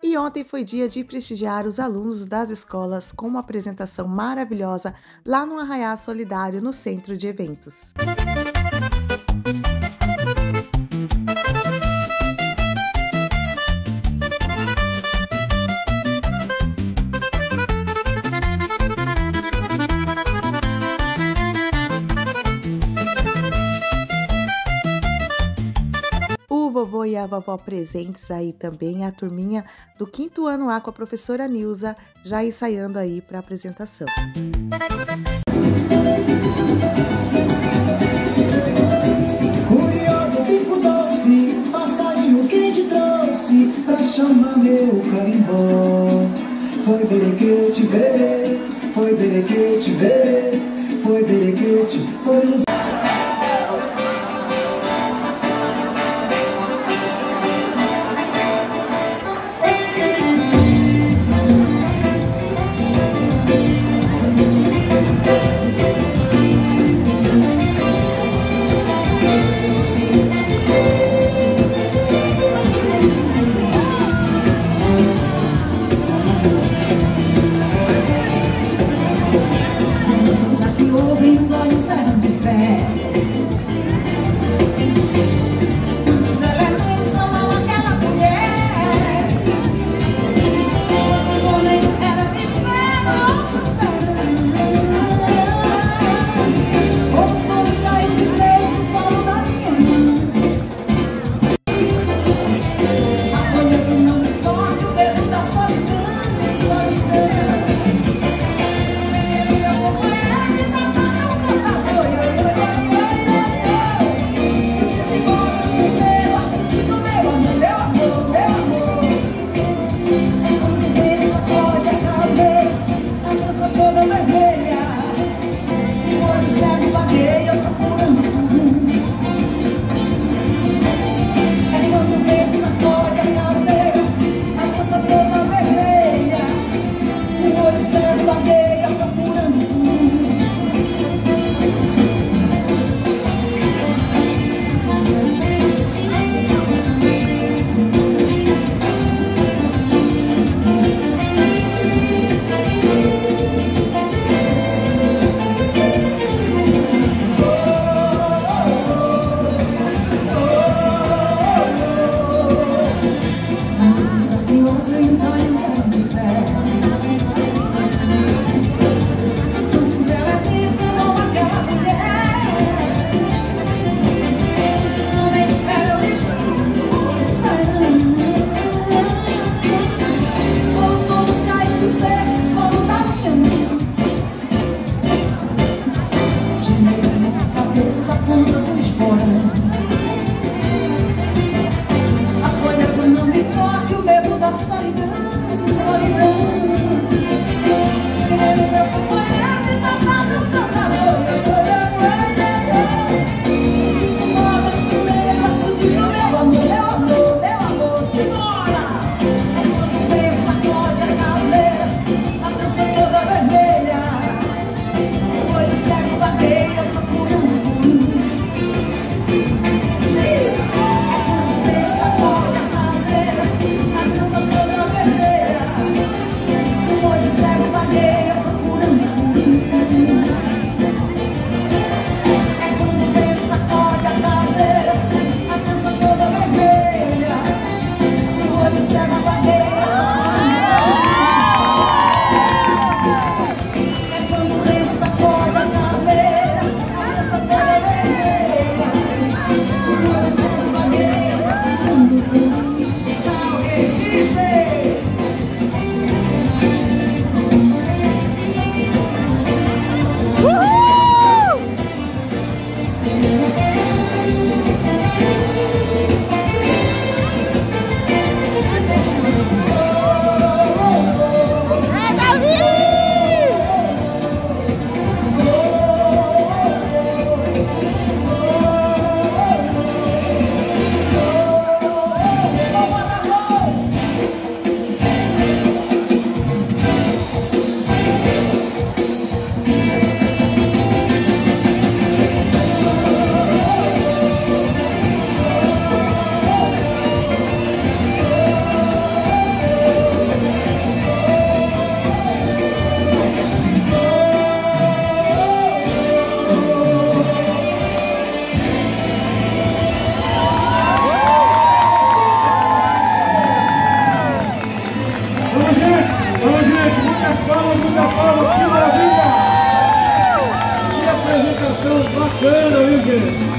E ontem foi dia de prestigiar os alunos das escolas com uma apresentação maravilhosa lá no Arraiá Solidário, no centro de eventos. O vovô e a vovó presentes aí também, a turminha do 5º ano A com a professora Nilza já ensaiando aí para a apresentação. Curiado, fico doce, passarinho que te trouxe pra chamar meu carimbó. Foi ver que eu te verei, foi ver que eu te verei, foi ver que eu te foi nos... Os olhos eram de fé. Quantos elementos amam aquela mulher? Os homens eram de ferro, outros eram. Outros caíram de seus no solo da minha mão. A folha do não me toque, o dedo da solidão, solidão. você.